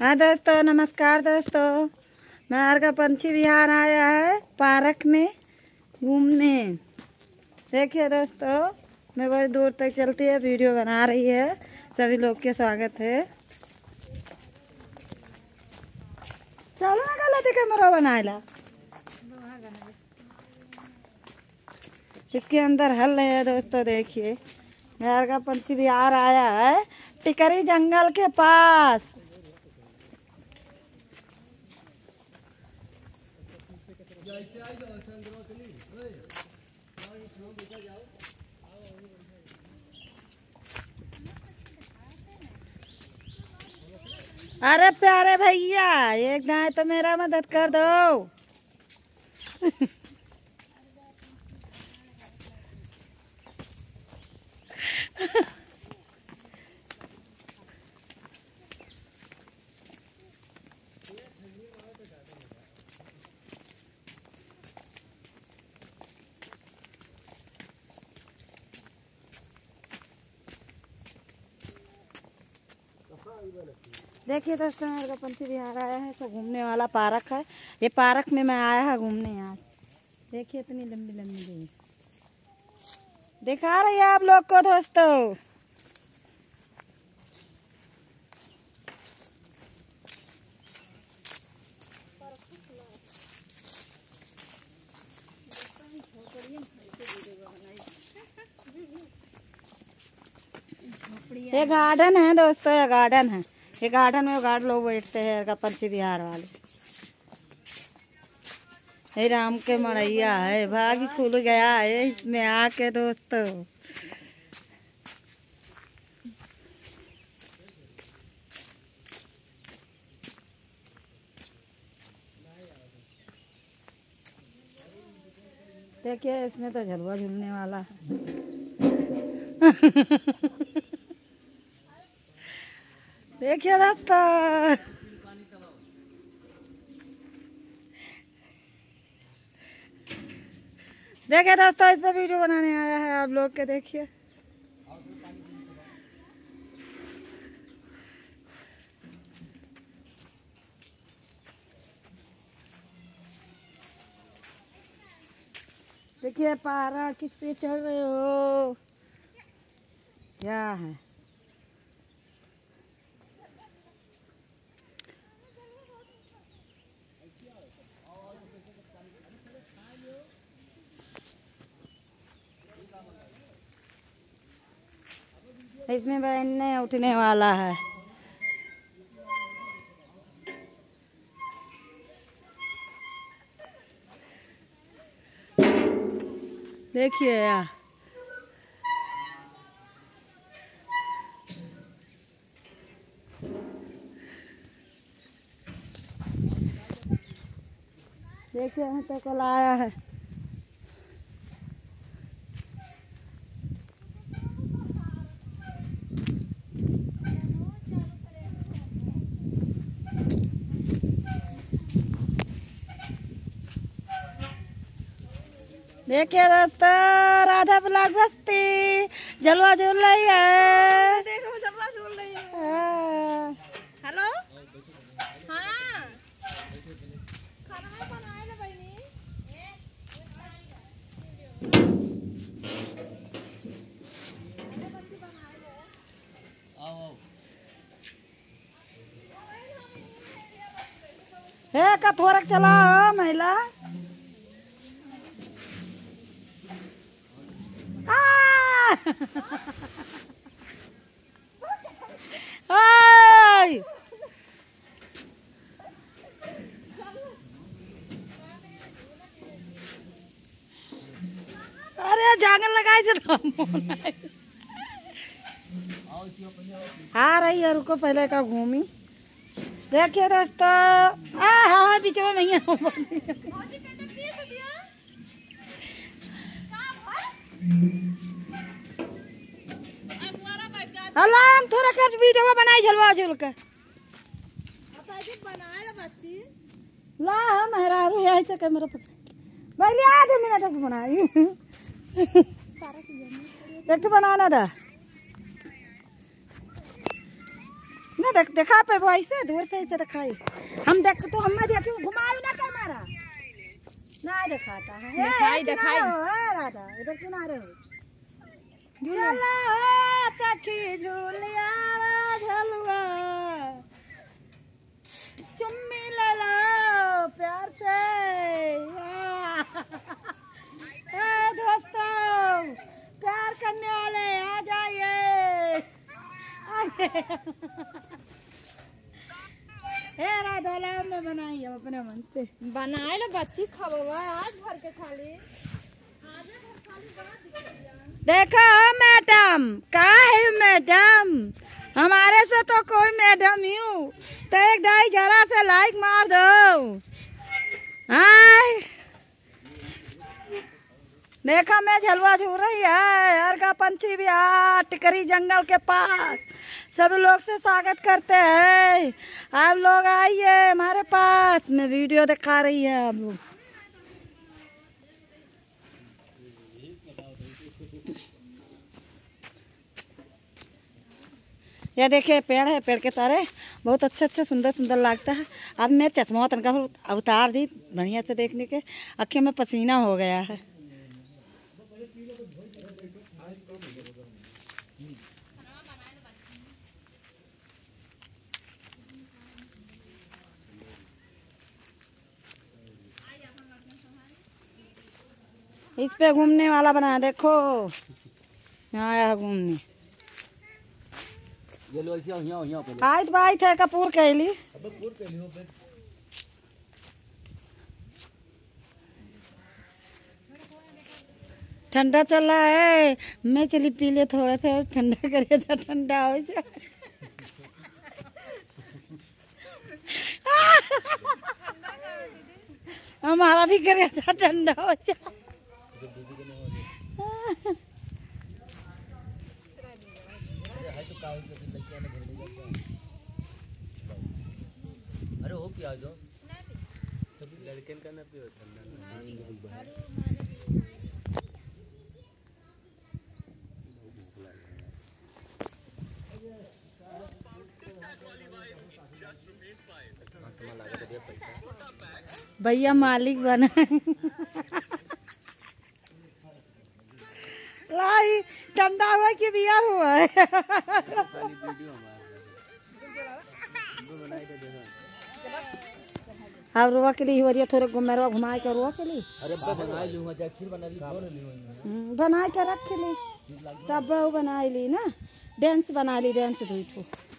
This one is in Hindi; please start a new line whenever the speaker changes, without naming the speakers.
हाँ दोस्तों, नमस्कार दोस्तों। मैं का पंछी विहार आया है पार्क में घूमने। देखिए दोस्तों, मैं बड़ी दूर तक चलती है, वीडियो बना रही है। सभी लोग के स्वागत है। चलो ना गलती कैमरा बनाएला। इसके अंदर हल है दोस्तों। देखिए, बिहार का पंछी विहार आया है टिकरी जंगल के पास। अरे प्यारे भैया, एक गाय तो मेरा मदद कर दो। देखिए दोस्तों, मेरे को पंछी विहार आया है तो घूमने वाला पार्क है। ये पार्क में मैं आया है घूमने। आज देखिए, इतनी लंबी लंबी गई दिखा रही है आप लोग को दोस्तों। ये गार्डन है दोस्तों, ये गार्डन है। ये गार्डन में गार्ड लोग बैठते हैं का पंछी विहार वाले। ये राम के मड़ैया है, भाग खुल गया है इसमें आके दोस्तों। देखिए, इसमें तो झलवा झूलने वाला है। देखिए दोस्तों, देखिए दोस्तों, इस पर वीडियो बनाने आया है आप लोग के। देखिए, देखिए पारा किस पे चढ़ रहे हो, क्या है। इसमें बैठने उठने वाला है। देखिए यार, देखिए यहाँ तक कल आया है। देखिए दोस्तों, राधा ब्लॉक बस्ती जलवा झूल रही है। देखो जलवा झूल रही है। हेलो, हाँ, खाना बनाए ना बहनी। हे कथोरक चला महिला। अरे जागन लगाई से आ रही है, रुको पहले का घूमी। देखिए दोस्तों, हाँ बीच में नहीं है। हम थोड़ा कर वीडियो को बनाई झलवा झूल के ला। हम हरारू यही से कैमरा पकड़ भाई आज मिनट बनाई। एक बनाना था। ना देखा पे भाई से दूर से ऐसे दिखाई हम देख तो हम देखियो घुमाओ ना कैमरा ना दिखाता है दिखाई राधा इधर किनारे हो चलो सखी झूलिया झलुआ चुम्मी ले लो प्यार से दोस्तों प्यार करने वाले आ जाइए राधा लाभ में बनाई हम अपने मन से
बनाए लो बच्ची खावा आज भर के खाली
देखो मैडम कहाँ है मैडम हमारे से तो कोई मैडम यूं तो एक ढाई जरा से लाइक मार दो हाय देखा मैं झलवा झूल रही है यार का पंछी बिहार टिकरी जंगल के पास सभी लोग से स्वागत करते हैं आप लोग आइए हमारे पास में वीडियो दिखा रही है आप लोग ये देखिए पेड़ है पेड़ के तारे बहुत अच्छे सुंदर सुंदर लगता है अब मैं चश्मा तनका उतार दी बढ़िया से देखने के आँखें में पसीना हो गया है इस पे घूमने वाला बना देखो यहाँ आया घूमने आज भाई थे कपूर कहली ठंडा चल रहा है मैं चली पी ले थोड़ा सा ठंडा करिए तो ठंडा हो जाए हमारा भी करे ठंडा हो जाए
अरे हो क्या जो लड़के का ना पियो
भैया मालिक बना लाई ठंडा हुआ कि बिहार हुआ है अब रुआ के लिए हो रही है थोड़े घुमेरवा घुमा के रुआ के लिए
अरे बना लूंगा जा खीर बना ली
बना के रख ली तब बना ली ना डांस बना ली डांस दुई ठो